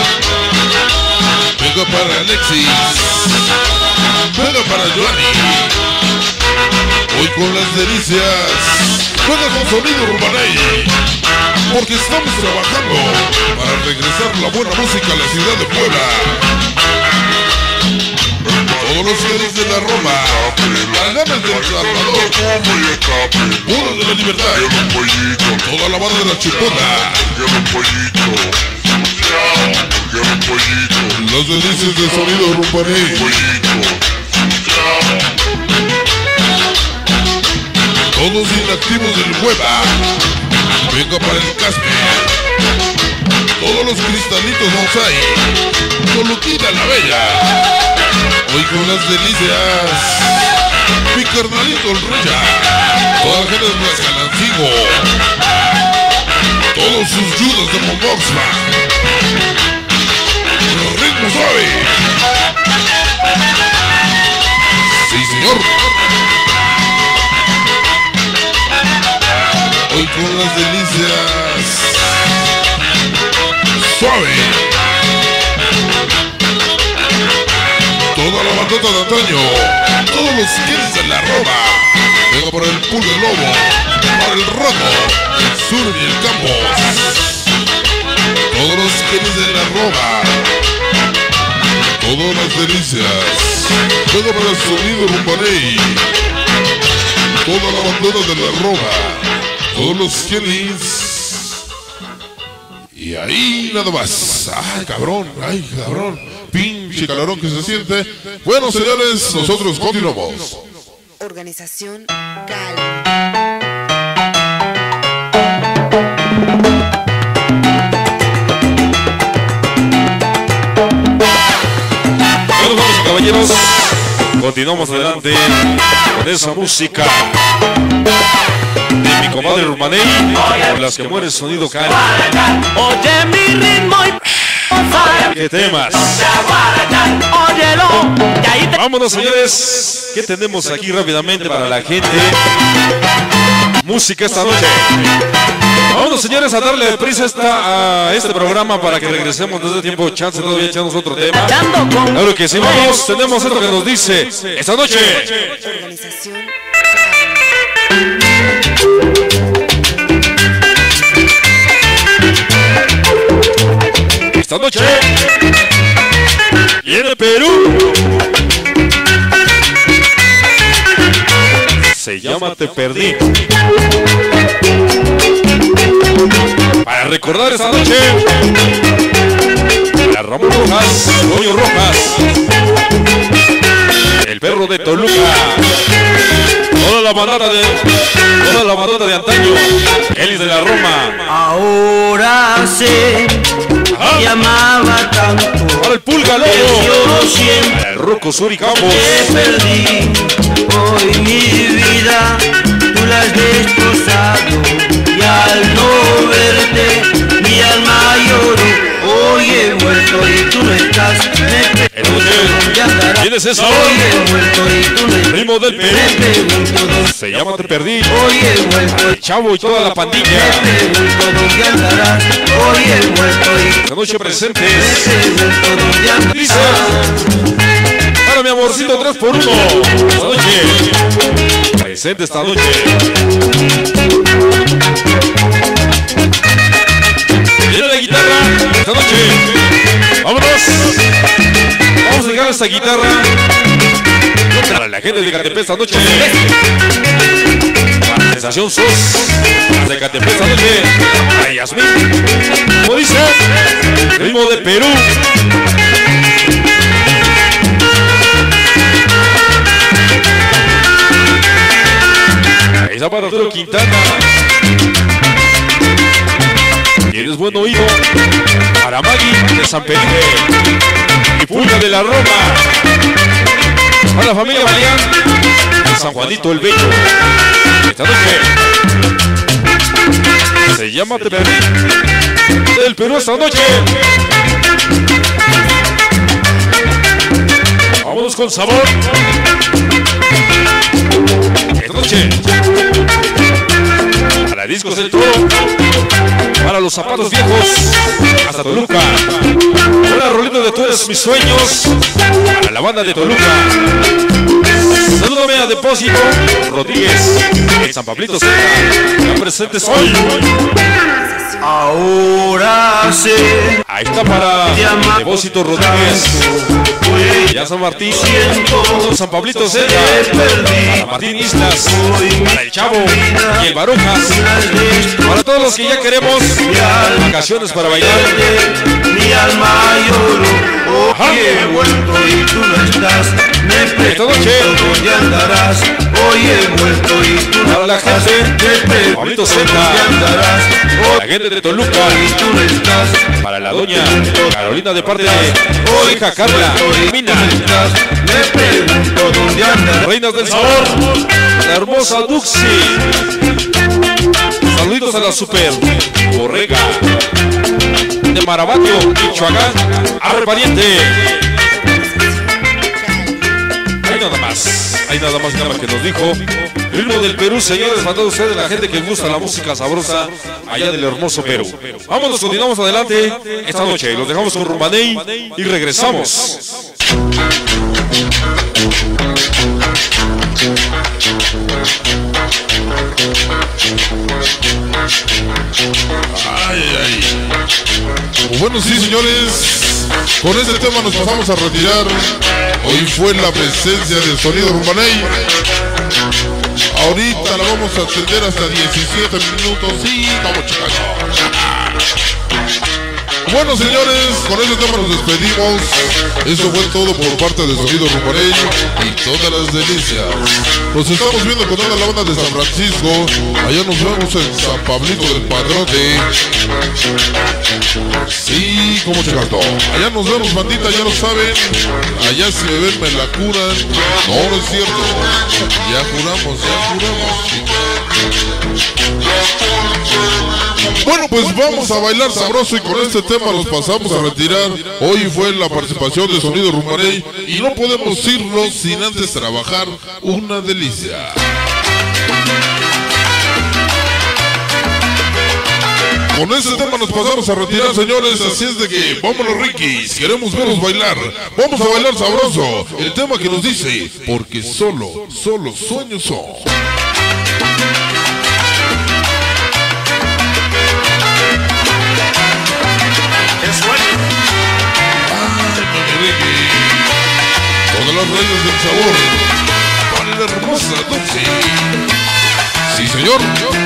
Venga para Alexis. Venga para Johnny. Hoy con las delicias. Venga con sonido Urbaney. Porque estamos trabajando para regresar la buena música a la ciudad de Puebla. Todos los seres de la Roma. Las ganas del Salvador. Uno de la Libertad. Toda la banda de la Chipota. Las delicias de sonido Urbaney. Todos inactivos del Hueva. Venga para el Casper. Todos los cristalitos Bonsai. Coluquita la Bella. Hoy con las delicias. Mi carnalito el Reya. Toda la gente de Tlaxcalancingo. Todos sus judas de Monboxma. Ritmo suave. Sí, señor. Hoy con las delicias. Suave. Toda la bandota de antaño. Todos los kiddies de la Roma. Venga por el Pool de Lobo. Para el Rojo. El Sur y el Campos. Todos los kiddies de la Roma. Todas las delicias. Venga para el sonido Rumbaney. Toda la bandota de la Roma. Todos los kiddies. Y ahí nada más. Ay, cabrón, ay, cabrón. Pinche calorón que se siente. Bueno, señores, nosotros continuamos. Organización Cal. Bueno, vamos, caballeros. Continuamos adelante con esa música de mi comadre Urbaney, con las que muere sonido Cal. Oye mi ritmo y ¿Qué temas? óyelo, y ahí te... Vámonos, señores. ¿Qué tenemos aquí rápidamente para la gente? Música esta noche. Vámonos, señores, a darle prisa esta, a este programa para que regresemos desde tiempo. Chance todavía echamos otro tema. Claro que sí, vamos. Tenemos esto que nos dice esta noche. Organización Esta noche y en el Perú se llama Te Perdí. Para recordar esta noche a Ramón Rojas, Toño Rojas, el perro de Toluca, toda la bandada de toda la bandada de antaño, Elis de la Roma. Ahora sé, Ajá. llamaba tanto, Para el Pulga Lobo, yo siempre para el Rocco Sur y Campos. te perdí. Hoy mi vida tú la has destrozado, y al no verte mi alma lloró. Hoy he vuelto y tú no estás, me Esta noche, ya andarás. ¿Quién es ese? Primo del Perú. Se llama Te Perdí. El Chavo y toda la pandilla. Esta noche presentes. Dice. Para mi amorcito tres por uno. Esta noche. Presente esta noche. Viene la guitarra. Esta noche. Vámonos. Vamos a llegar a esta guitarra. Para la gente de Catepec esta noche. La sensación sos. De Catepec esta noche. A Yasmín. Como dice. Ritmo de Perú. Ahí está para Arturo Quintana. Tienes buen oído. Para Magui de San Felipe. Y Pulga de la Roma. Para la familia Marián de San Juanito el Bello. Esta noche se llama Te Perdí. Del Perú esta noche. Vámonos con sabor. Esta noche para Discos del Toro. Para los zapatos viejos. Hasta Toluca. Hola Rolito de Tú Eres Mis Sueños. Para la banda de Toluca. Salúdame a Depósito Rodríguez en San Pablito Cerca. Ya presentes hoy. Ahora sé. Ahí está para Depósito Rodríguez. Ya San Martín. San Pablito Cerca. Para Martín Islas. Para el Chavo y el Barojas. Para todos los que ya queremos vacaciones para bailar. Mi alma lloro, hoy he vuelto y tú no estás. Me Esta noche ¿dónde andarás? Hoy he vuelto y tú no para la estás. gente Pablito Zeta. Andarás, La gente de Toluca. y tú no estás. Para la doña Carolina de parte de su hija Carla Mina. Me pregunto dónde andarás. Reinas del Sabor. La hermosa Duxi. Saluditos a la super Borrega de Marabato, Michoacán. Arre pariente. Hay nada más. Hay nada más, nada más que nos dijo. Ritmo del Perú, señores, mandado a ustedes la gente que gusta la música sabrosa allá del hermoso Perú. Vámonos, continuamos adelante esta noche. Los dejamos con Rumbaney y regresamos. Ay, ay. Bueno, sí, señores. Con este tema nos pasamos a retirar. Hoy fue la presencia del sonido Rumbaney. Ahorita la vamos a atender hasta diecisiete minutos. Sí, vamos checando. Bueno, señores, con este tema nos despedimos. Eso fue todo por parte del sonido Rumbaney y todas las delicias. Nos estamos viendo con toda la banda de San Francisco. Allá nos vemos en San Pablito del Padrote. Sí, como checando. Allá nos vemos, bandita, ya lo saben. Allá si me ven me la curan. No, no es cierto. Ya juramos, ya juramos. Bueno, pues vamos a bailar sabroso y con este tema nos pasamos a retirar. Hoy fue la participación de Sonido Rumbaney y no podemos irnos sin antes trabajar una delicia. Con este tema nos pasamos a retirar, señores, así es de que vámonos, Ricky, queremos verlos bailar, vamos a bailar sabroso, el tema que nos dice, porque solo, solo sueños son. Ay, mami Ricky, todas las reyes del sabor, para la hermosa Duxi. Sí, señor.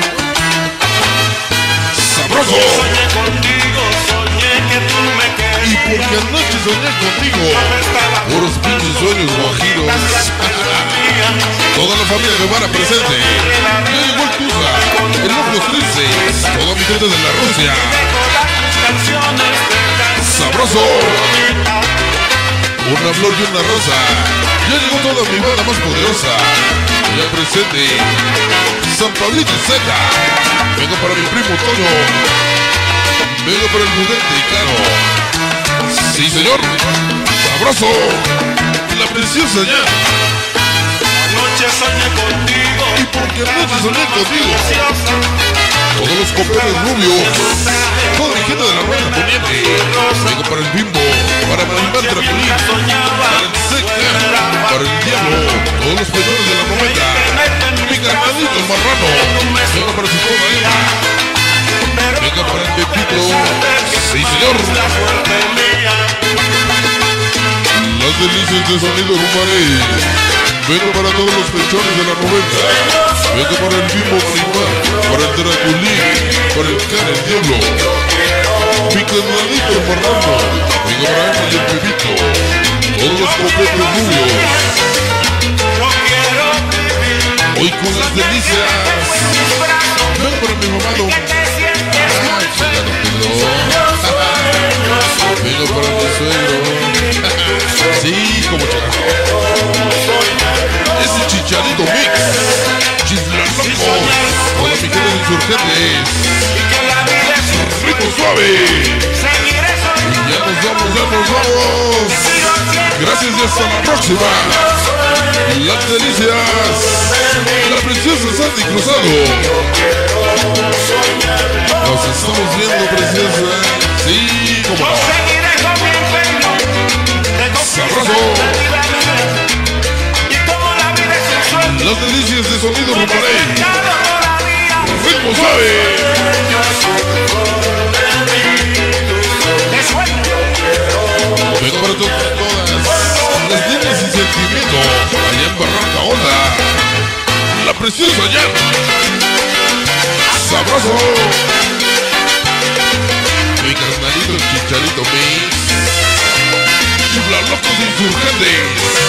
Sabroso. Soñé contigo, soñé que tú me querías. Y porque anoche soñé contigo, puros pinches sueños guajiros. Toda la familia de Guevara presente. Yo igual Tusa, el núcleo triste, toda mi gente de la Rusia. Sabroso. Una flor y una rosa. Ya llegó toda mi banda más poderosa. Ya presente San Pablito Zeta. Vengo para mi primo Toño. Vengo para el juguete caro. Sí, señor. Sabroso. La preciosa ya. Anoche soñé contigo. Y porque anoche soñé contigo. Todos los copeles rubios, toda mi gente de la rueda poniente. Vengo para el Bimbo, para Marimar Draculín, para el Secta, para el Diablo, todos los pedones de la noventa. Mi carnalito el Marrano, vengo para su toda Eva. Venga para el Pepito, sí señor. Las delicias de sonido Rumbarey. Vengo para todos los pechones de la noventa. Vengo para el Bimbo Marimar, para el Draculín, para el Can, el Diablo. Mi carnalito el Marrano. Vengo para Eva y el Pepito. Todos los copetes rubios. Hoy con las delicias. Vengo para mi mamado. Ah, chingado Pedro. Vengo para mi suegro. Sí, como chingado. Ese Chicharito Mix. Chislanocos. Hola mi gente de Insurgentes. Rico suave. Ya nos vamos, ya nos vamos. Gracias y hasta la próxima. Las delicias. La preciosa Sandy Cruzado. Nos estamos viendo, preciosa. Sí, como no. Sabroso. Las delicias de sonido Rumbarey. Ritmo suave. Vengo para todas las niñas sin sentimiento. Allá en Barranca Honda. La preciosa ya. Sabroso. Mi carnalito el Chicharito Mix. Chifla locos insurgentes.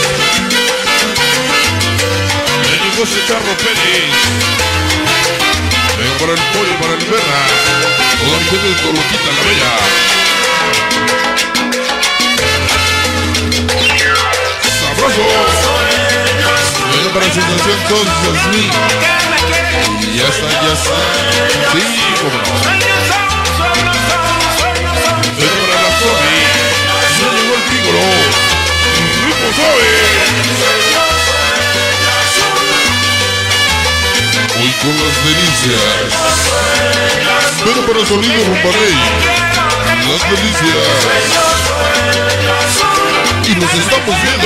José Carro Pérez. Vengo para el pollo, para el Berra. Toda mi gente de Coloquita la Bella. Sabroso. Vengo para Sensación Todos mí. Y ya está, ya está. Sí, como no. Vengo para la Sony. Ya llegó el Pígoro. Ritmo suave. Hoy con las delicias. Vengo para el sonido Rumbarey. Las delicias. Y nos estamos viendo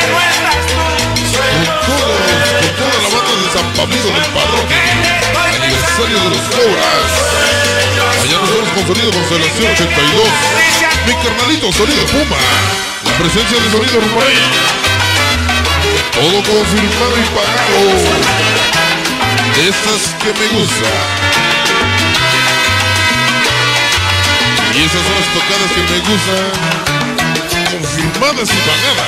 con todos, con toda la banda de San Pablito del Padrote. Aniversario de los Cobras. Allá nos vemos con sonido Constelación ochenta y dos. Mi carnalito sonido Puma. La presencia de sonido Rumbarey. Todo confirmado y pagado. De estas que me gustan. Y esas son las tocadas que me gustan. Confirmadas y pagadas.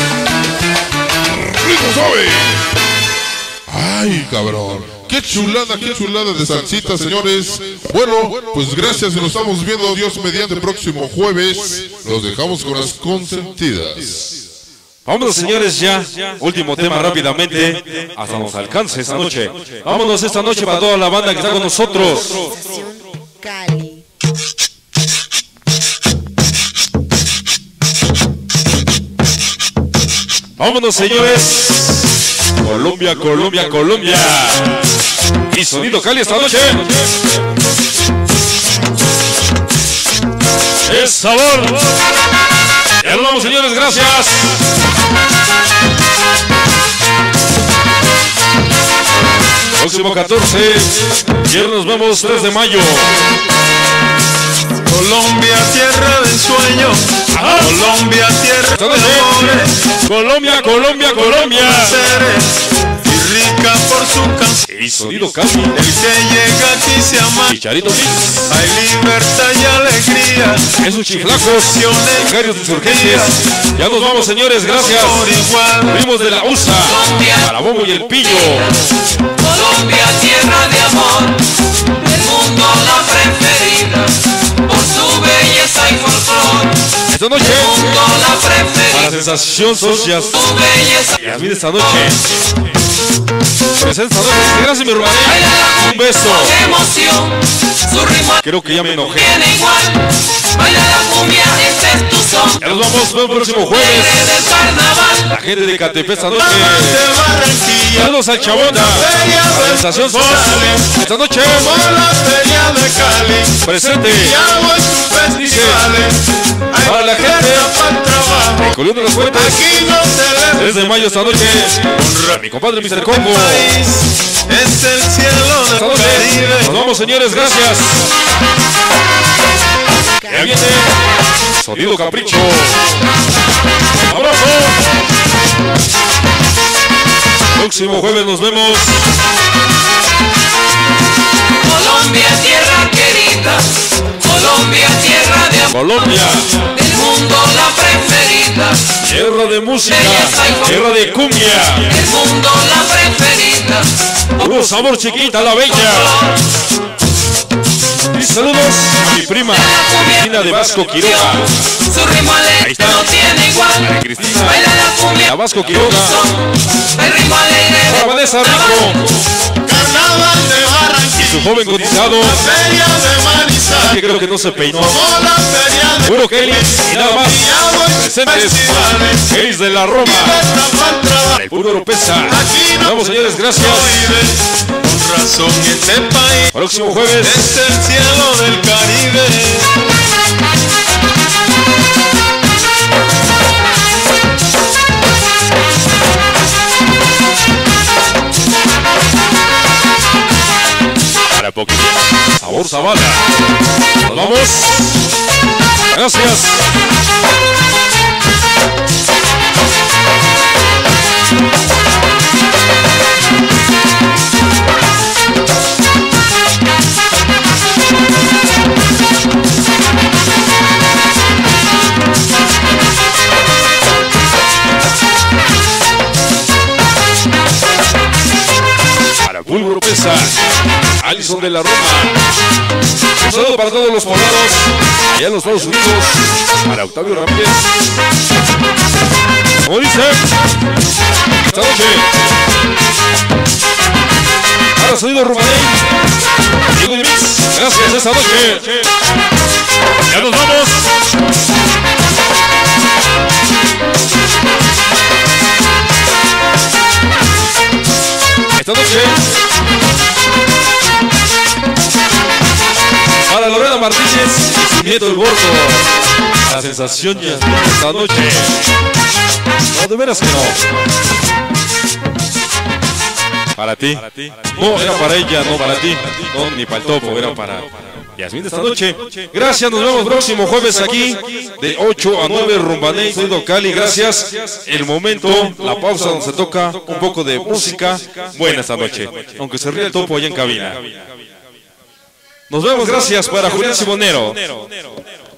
¡Rico suave! ¡Ay, cabrón! ¡Qué chulada, qué chulada de salsita, señores! Bueno, pues gracias y nos estamos viendo. Dios mediante el próximo jueves. Los dejamos con las consentidas. Vámonos, señores, ya. Último tema rápidamente. Hasta nos alcance esta noche. Vámonos esta noche para toda la banda que está con nosotros. Cali. Vámonos, señores. Colombia, Colombia, Colombia. Y sonido Cali esta noche. Es sabor. Ya nos vamos, señores, gracias. Próximo catorce, viernes nos vemos tres de mayo. Colombia, tierra del sueño. Ajá. Colombia, tierra de amores. Colombia, Colombia, Colombia. Y rica por su canción. Y sonido Cali. El que llega aquí se ama. Chicharito Mix. Hay libertad y alegría. Esos chiflacos. Becarios insurgentes. Ya nos vamos, señores, gracias. Primos de la U S A. Para Bombo y el Pillo. Colombia, tierra de amor. El mundo la preferida. Por su belleza y folclor. Esta noche. El mundo la preferida. Para Sensación Socias. Su belleza. Y a mí de esta noche. Presencia, gracias mi Rumaney. Un beso. Creo que ya me enojé. Ya nos vamos el próximo jueves. La gente de Catepec esta noche. Saludos al Chabona. La sensación social. Esta noche. Presente. Dice. Para la gente. De Colión de los Fuentes. tres de mayo esta noche. Mi compadre mister Congo. Es el cielo del Caribe. Nos vamos, señores, gracias. Ya viene Sonido Capricho. Abrazo. Próximo jueves nos vemos. Colombia, tierra querida. Colombia, tierra de amor. Colombia. Del mundo la preferida. Tierra de música. Tierra de cumbia. Del mundo la preferida. Puro sabor, chiquita, la bella. Y saludos a mi prima Cristina de Vasco Quiroga. Su ritmo alegre no tiene igual. Cristina Baila la cumbia de Vasco Quiroga. El ritmo alegre de Para Vanessa Rico. Carnaval de Barranquilla. Y su joven cotizado. Feria de Manizales. Que creo que no se peinó. Como la feria de Puro Kelly y nada más. Presentes. Kelly de la Roma. El puro Oropesa. Vamos, señores, gracias. Con razón este país Próximo jueves. es el cielo del Caribe. Para poquito. Sabor Zavala. Nos vamos. Gracias. Para Pulgro Pesa. Alison de la Roma. Un saludo para todos los poblados allá en los Estados Unidos. Para Octavio Ramírez. Como dice, esta noche. Para Sonido Rumaney. Diego de Mix. Gracias esta noche. Ya nos vamos. Esta noche. Para Lorena Martínez y su nieto el gordo. La sensación ya esta noche. No, de veras que no. Para ti. No, era para ella, no para ti. No, ni para el topo, era para Yasmín de esta noche. Gracias, nos vemos próximo jueves aquí de ocho a nueve. Rumbaney, Sonido Cali, gracias. El momento, la pausa donde se toca un poco de música. Buena esta noche, aunque se ríe el topo allá en cabina. Nos vemos, gracias para Julián Simonero.